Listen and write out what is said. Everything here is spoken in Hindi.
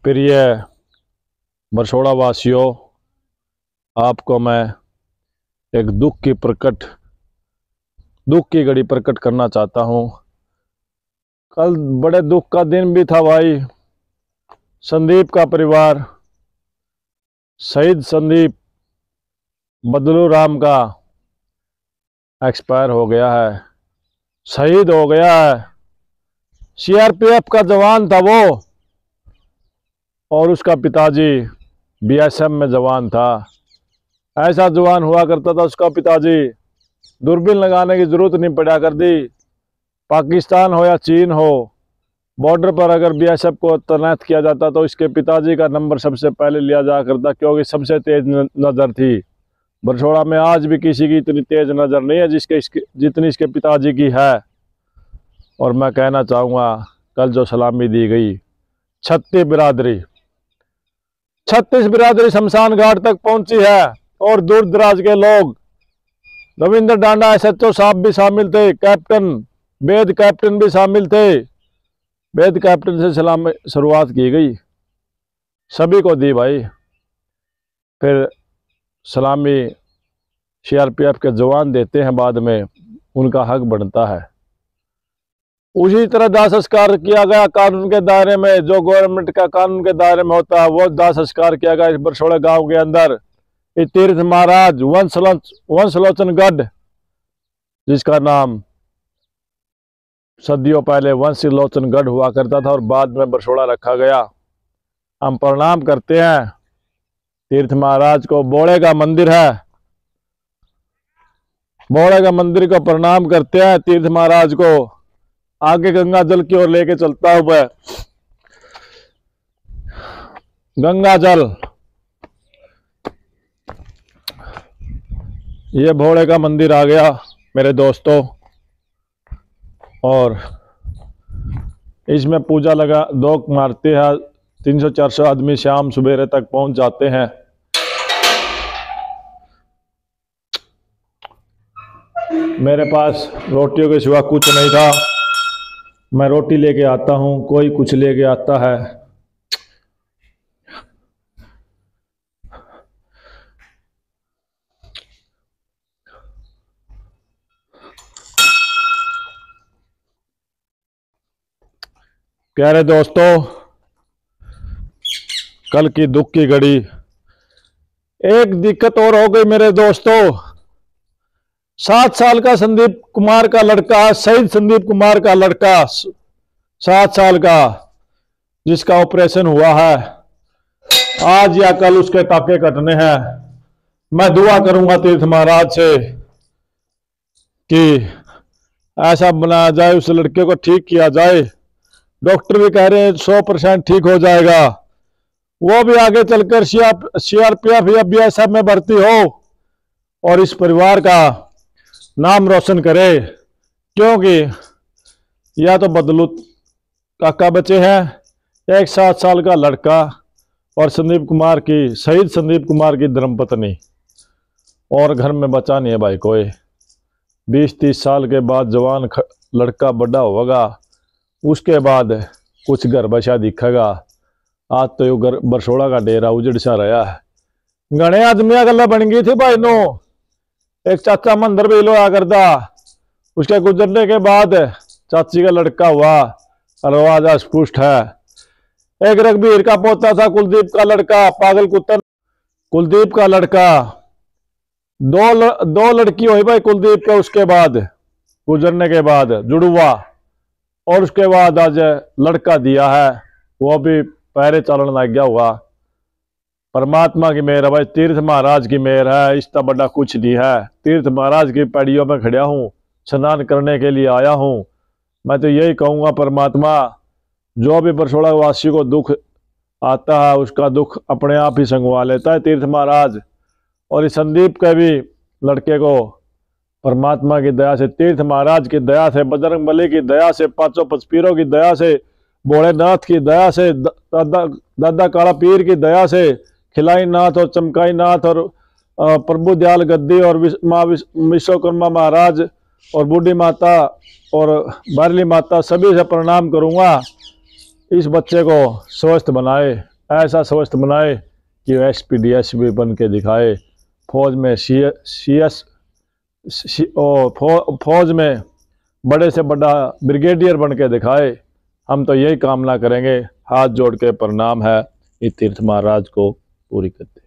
प्रिय बरसोड़ा वासियों, आपको मैं एक दुख की घड़ी प्रकट करना चाहता हूँ। कल बड़े दुख का दिन भी था भाई। संदीप का परिवार, शहीद संदीप बदलू राम का एक्सपायर हो गया है, शहीद हो गया है। सीआरपीएफ का जवान था वो, और उसका पिताजी बीएसएफ में जवान था। ऐसा जवान हुआ करता था उसका पिताजी, दूरबीन लगाने की जरूरत नहीं पड़ा करती। पाकिस्तान हो या चीन हो, बॉर्डर पर अगर बीएसएफ को तैनात किया जाता तो इसके पिताजी का नंबर सबसे पहले लिया जा करता, क्योंकि सबसे तेज नज़र थी। बरसोड़ा में आज भी किसी की इतनी तेज नज़र नहीं है जितनी इसके पिताजी की है। और मैं कहना चाहूँगा, कल जो सलामी दी गई, 36 बिरादरी शमशान घाट तक पहुंची है, और दूर दराज के लोग, रविंद्र डांडा एसएचओ साहब भी शामिल थे, कैप्टन वेद कैप्टन भी शामिल थे। वेद कैप्टन से सलामी शुरुआत की गई, सभी को दी भाई। फिर सलामी सीआरपीएफ के जवान देते हैं, बाद में उनका हक बनता है। उसी तरह दाह संस्कार किया गया कानून के दायरे में, जो गवर्नमेंट का कानून के दायरे में होता है वो दाह संस्कार किया गया इस बरसोड़ा गांव के अंदर। तीर्थ महाराज वंशलोचन गढ़, जिसका नाम सदियों पहले वंशलोचन गढ़ हुआ करता था और बाद में बरसोड़ा रखा गया। हम प्रणाम करते हैं तीर्थ महाराज को। बोड़े का मंदिर है, बोड़े का मंदिर को प्रणाम करते हैं तीर्थ महाराज को। आगे गंगा जल की ओर लेके चलता हुआ, गंगा जल, ये भोले का मंदिर आ गया मेरे दोस्तों। और इसमें पूजा लगा दो मारते हैं, 300-400 आदमी शाम सवेरे तक पहुंच जाते हैं। मेरे पास रोटियों के सिवा कुछ नहीं था, मैं रोटी लेके आता हूँ, कोई कुछ लेके आता है। प्यारे दोस्तों, कल की दुख की घड़ी, एक दिक्कत और हो गई मेरे दोस्तों। 7 साल का संदीप कुमार का लड़का, शहीद संदीप कुमार का लड़का, 7 साल का, जिसका ऑपरेशन हुआ है, आज या कल उसके टाके कटने हैं। मैं दुआ करूंगा तीर्थ महाराज से कि ऐसा बनाया जाए, उस लड़के को ठीक किया जाए। डॉक्टर भी कह रहे हैं 100% ठीक हो जाएगा। वो भी आगे चलकर सीआरपीएफ या बीएसएफ में भर्ती हो और इस परिवार का नाम रोशन करे, क्योंकि या तो बदलू काका बचे हैं, एक 7 साल का लड़का और संदीप कुमार की, शहीद संदीप कुमार की धर्मपत्नी, और घर में बचा नहीं है भाई कोई। 20-30 साल के बाद जवान लड़का बड़ा होगा, उसके बाद कुछ घर बचा दिखेगा। आज तो यो बरसोड़ा का डेरा उजड़ सा रहा है। घने आदमिया गल्ला बन गई थी भाई नो। एक चाचा मंदिर भी लोया करता, उसके गुजरने के बाद चाची का लड़का हुआ और आज अस्पुष्ट है। एक रघबीर का पोता था, कुलदीप का लड़का, पागल कुत्ता कुलदीप का लड़का। दो लड़की हुई भाई कुलदीप के, उसके बाद गुजरने के बाद जुड़ुआ, और उसके बाद आज लड़का दिया है, वो भी पैरे चलन लग गया हुआ। परमात्मा की मेहर है भाई, तीर्थ महाराज की मेहर है, इसका बड़ा कुछ नहीं है। तीर्थ महाराज की पैड़ियों में खड़ा हूँ, स्नान करने के लिए आया हूँ। मैं तो यही कहूँगा, परमात्मा जो भी बरसोड़ा वासी को दुख आता है, उसका दुख अपने आप ही संगवा लेता है तीर्थ महाराज। और इस संदीप के भी लड़के को परमात्मा की दया से, तीर्थ महाराज की दया से, बजरंगबली की दया से, 500 पचपीरों की दया से, भोलेनाथ की दया से, दादा काला पीर की दया से, खिलाई नाथ और चमकाई नाथ और प्रभु दयाल गद्दी और माँ विश्वकर्मा महाराज और बूढ़ी माता और बारली माता, सभी से प्रणाम करूँगा। इस बच्चे को स्वस्थ बनाए, ऐसा स्वस्थ बनाए कि वो SP DSP बन के दिखाए, फौज में फौज में बड़े से बड़ा ब्रिगेडियर बन के दिखाए। हम तो यही कामना करेंगे, हाथ जोड़ के प्रणाम है, ये तीर्थ महाराज को पूरी करते।